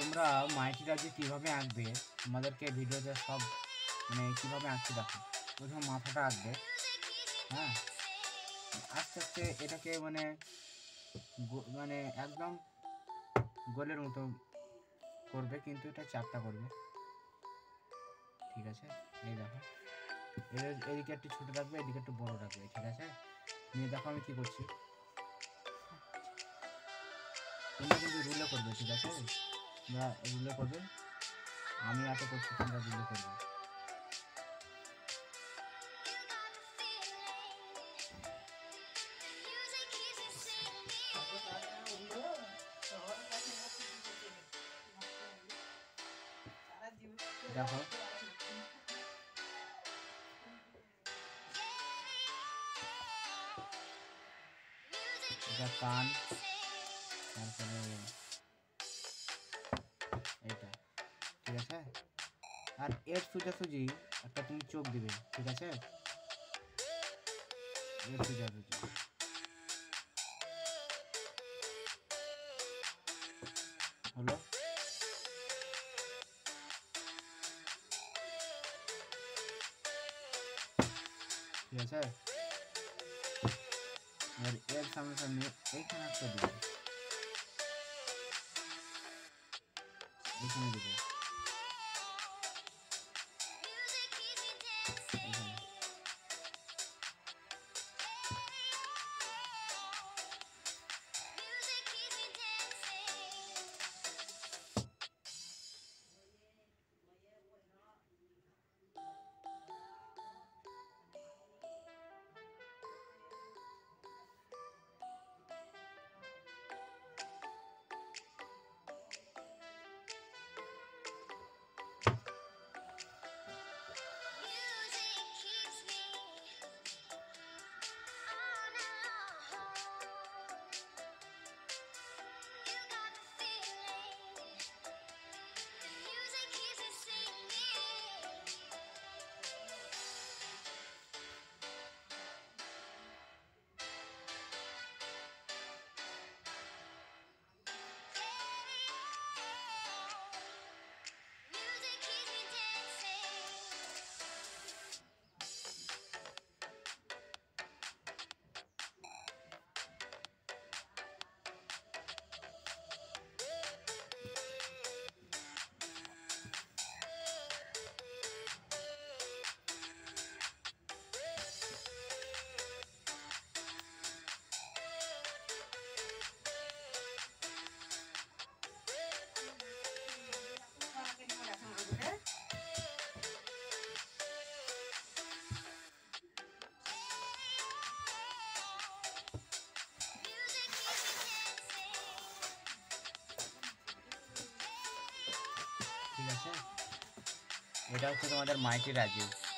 তোমরা মাইটি রাজ্যে কীভাবে আঁকবে তোমাদেরকে ভিডিওতে সব মানে কীভাবে আঁকতে দেখো। প্রথমে মাথাটা আঁকবে, হ্যাঁ, আস্তে আস্তে এটাকে মানে মানে একদম গোলের মতো করবে, কিন্তু এটা চারটা করবে, ঠিক আছে। এই দেখো এদিকে একটু ছোটো রাখবে, এদিকে একটু বড়ো রাখবে, ঠিক আছে। নিয়ে দেখো আমি কী করছি, তোমরা কিন্তু রুলে করবে, ঠিক আছে। তোমরা রুলে করবে, আমি এত করছি, তোমরা রুলে করবে। দেখো এটা কান, তারপরে এইটা, ঠিক আছে। আর এর সোজাসুজি একটা তুমি চোখ দিবে, ঠিক আছে। এর সোজাসুজি হলো, ঠিক আছে। এবার এর সামনে সামনে এইখানে একটা দিবে, এইখানে দিবে, এইখানে। ঠিক আছে, এটা হচ্ছে তোমাদের মাইটি রাজু।